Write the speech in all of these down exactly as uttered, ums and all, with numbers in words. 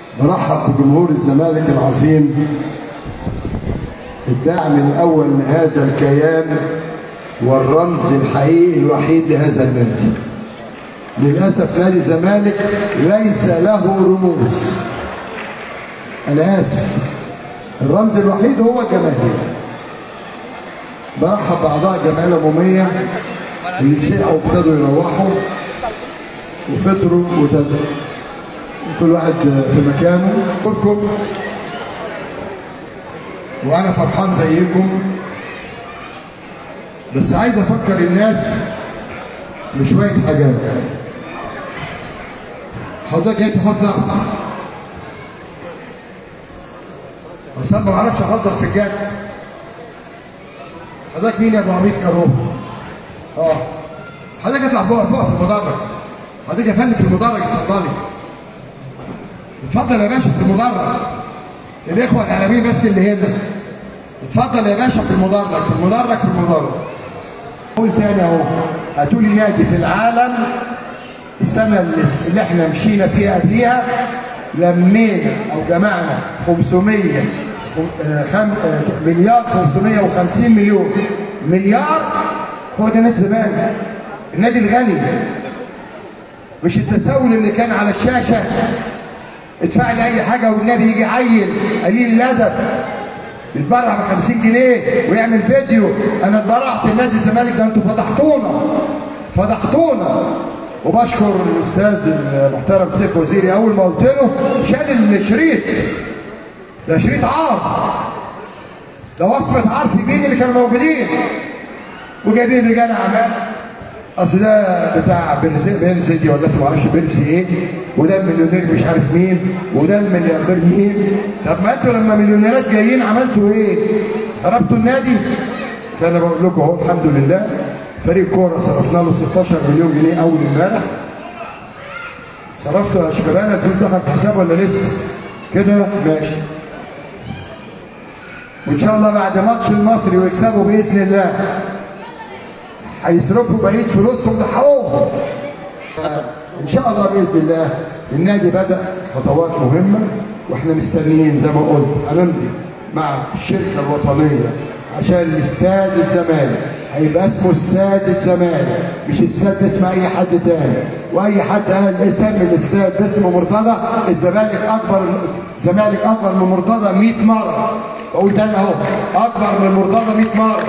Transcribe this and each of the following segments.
برحب بجمهور الزمالك العظيم، الداعم الأول لهذا الكيان والرمز الحقيقي الوحيد لهذا النادي. للأسف نادي الزمالك ليس له رموز. أنا آسف، الرمز الوحيد هو الجماهير. برحب بأعضاء الجمعية العمومية اللي سعوا وابتدوا يروحوا وفطروا وتدوا، كل واحد في مكانه. أشكركم وأنا فرحان زيكم، بس عايز أفكر الناس بشوية حاجات. حضرتك جاي تهزر؟ بس أنا ما بعرفش أهزر في الجد. حضرتك مين يا أبو قميص كروب؟ أه حضرتك اطلع فوق فوق في المدرج. حضرتك يا فندم في المدرج، اتفضلي. اتفضل يا باشا في المدرج. الإخوة الإعلاميين بس اللي هنا. اتفضل يا باشا في المدرج، في المدرج، في المدرج. قول تاني أهو، هاتوا لي نادي في العالم السنة اللي احنا مشينا فيها قبليها لمينا أو جمعنا خمسمية مليار خمسمية وخمسين مليون مليار. هو ده نادي الزمالك، النادي الغني، مش التسول اللي كان على الشاشة. ادفع لي أي حاجة والنبي يجي عيل قليل الأدب يتبرع ب خمسين جنيه ويعمل فيديو أنا اتبرعت لنادي الزمالك. ده أنتوا فضحتونا فضحتونا. وبشكر الأستاذ المحترم سيف وزيري، أول ما قلت له شال الشريط. ده شريط عار، ده وصمة عار في بيدي اللي كانوا موجودين، وجايبين رجال أعمال. أصل ده بتاع بيرسي دي ولا اسمه معرفش بيرسي إيه، وده المليونير مش عارف مين، وده الملياردير مين. طب ما أنتوا لما مليونيرات جايين عملتوا إيه؟ خربتوا النادي. فأنا بقول لكم أهو الحمد لله، فريق كورة صرفنا له ستاشر مليون جنيه أول امبارح. صرفتوا يا شباب الفلوس دخلت في حساب ولا لسه؟ كده ماشي. وإن شاء الله بعد ماتش المصري ويكسبوا بإذن الله هيصرفوا بقية فلوسهم ده حقوقهم. إن شاء الله بإذن الله. النادي بدأ خطوات مهمة واحنا مستنيين زي ما قلت هنمضي مع الشركة الوطنية عشان الاستاد الزمالك هيبقى اسمه استاد الزمالك، مش استاد باسم اي حد تاني. واي حد قال اسم الاستاد باسم مرتضى، الزمالك اكبر، الزمالك اكبر من مرتضى مئة مرة. بقول تاني اهو، اكبر من مرتضى مئة مرة.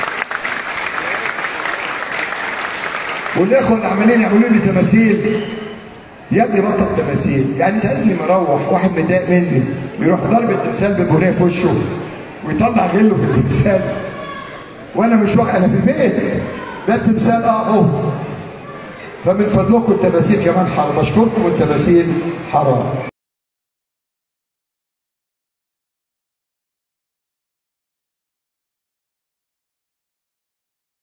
والاخوه اللي عمالين يعملوا لي تماثيل، يا ابني بطل تماثيل. يعني انت عايزني مروح واحد متضايق مني يروح ضارب التمثال بالبنيه في وشه ويطلع غله في التمثال وانا مش واقع، انا في البيت. ده التمثال اه اهو. فمن فضلكم التماثيل كمان حرام. بشكركم، التماثيل حرام.